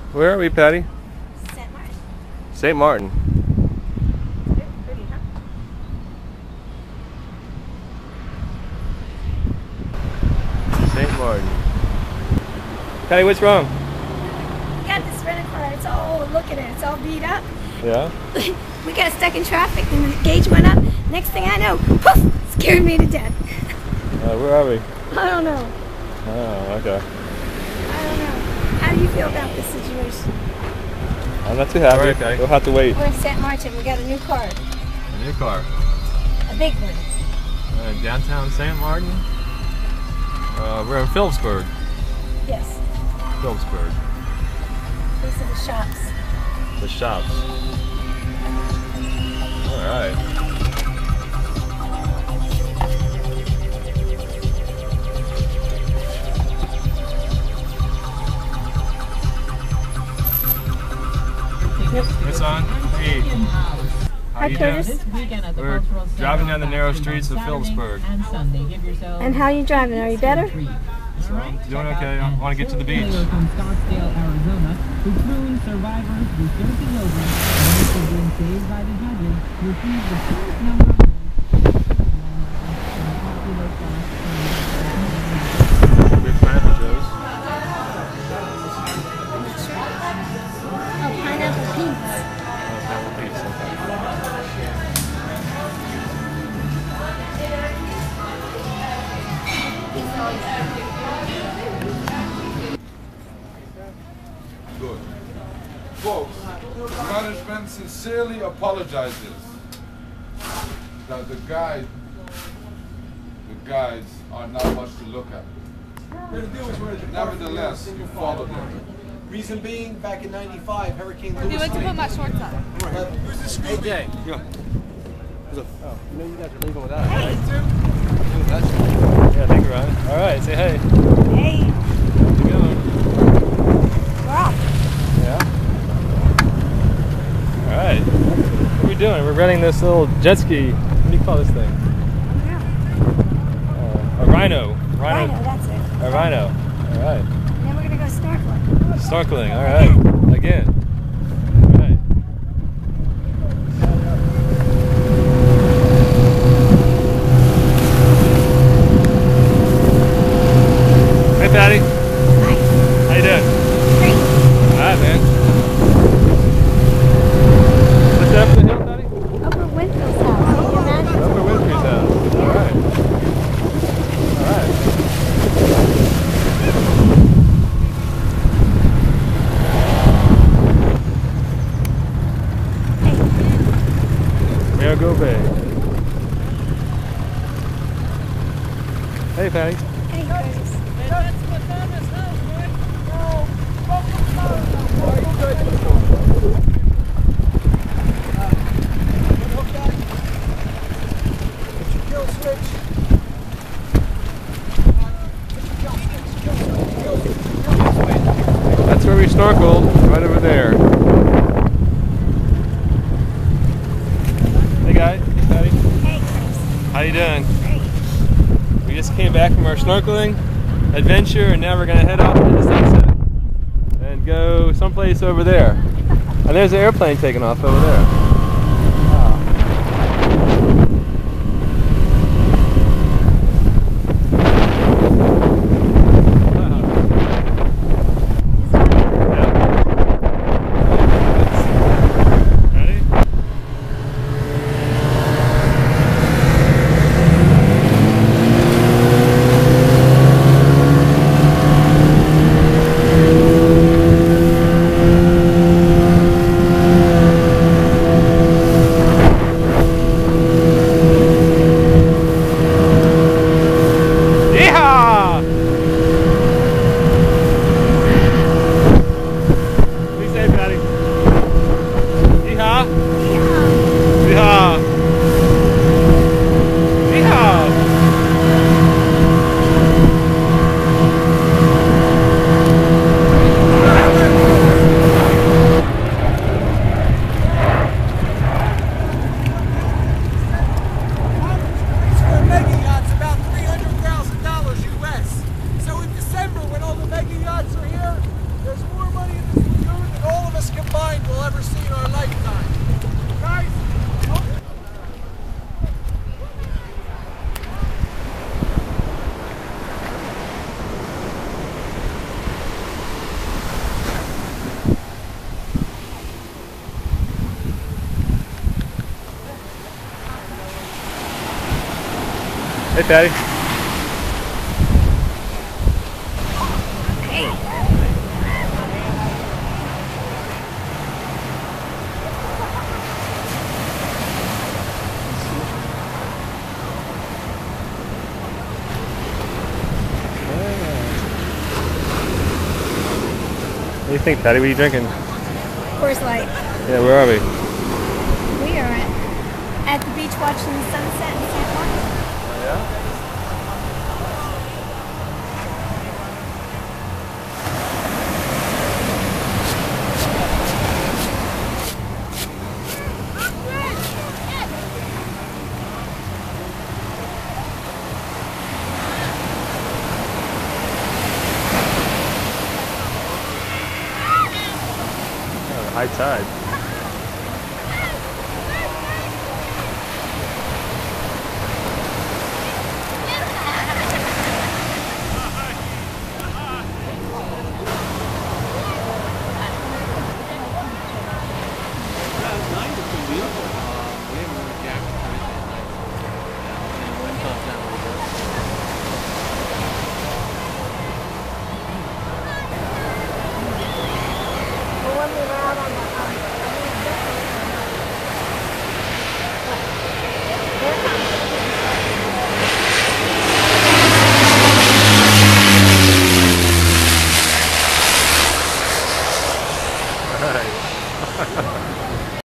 Where are we, Patty? St Maarten. St Maarten. Pretty, huh? St Maarten. Patty, what's wrong? Got this rental car. It's all, look at it. It's all beat up. Yeah? We got stuck in traffic and the gauge went up. Next thing I know, poof, scared me to death. Where are we? I don't know. Oh, okay. I don't know. How do you feel about this situation? I'm not too happy. Okay. We'll have to wait. We're in St Maarten. We got a new car. A new car. A big one. In downtown St Maarten. We're in Phillipsburg. Yes. Phillipsburg. These are the shops. The shops. Alright. What's on? Hey. How you doing? We're driving down the narrow streets of Phillipsburg. And how are you driving? Are you better? Doing okay. I want to get to the beach. Scottsdale, Arizona, who flew survivors who jumping over and after being saved by the judges, received the highest number of Big pineapple Joe's. Oh, pineapple peas. Pineapple Pete's, okay. Good. Folks, management sincerely apologizes that the guides are not much to look at. Nevertheless, you follow them. Reason being, back in '95, Hurricane If you Lewis. like to put my shorts on. Who's the scoop? Jay. Yeah. Oh, you know you guys are leaving without it, Hey. right? Yeah, thank you, Ryan. Alright, say hey. Hey. How's it going? We're off. Yeah? Alright. What are we doing? We're renting this little jet ski. What do you call this thing? A Rhino. Rhino, that's it. A Rhino. Alright. And then we're going to go snorkeling. Snorkeling, alright. Again. Alright. Hey, Patty. Hi. How you doing? Great. Alright, man. What's that up the hill, Patty? Upper Winfield's house. Can you imagine? Upper Winfrey's house. Alright. Alright. Marigold Bay. Hey, Patty. Hey, Curtis. That's where we snorkeled, right over there. Hey, guy. Hey, Patty. Hey, Curtis. How you doing? Great. We just came back from our snorkeling adventure, and now we're going to head off into the sunset and go someplace over there. And there's an airplane taking off over there. ever see in our lifetime. Guys! Hey, Patty. What do you think, Patty? What are you drinking? Coors Light. Yeah, where are we? We are at the beach watching the sunset in St Maarten. Yeah? High tide.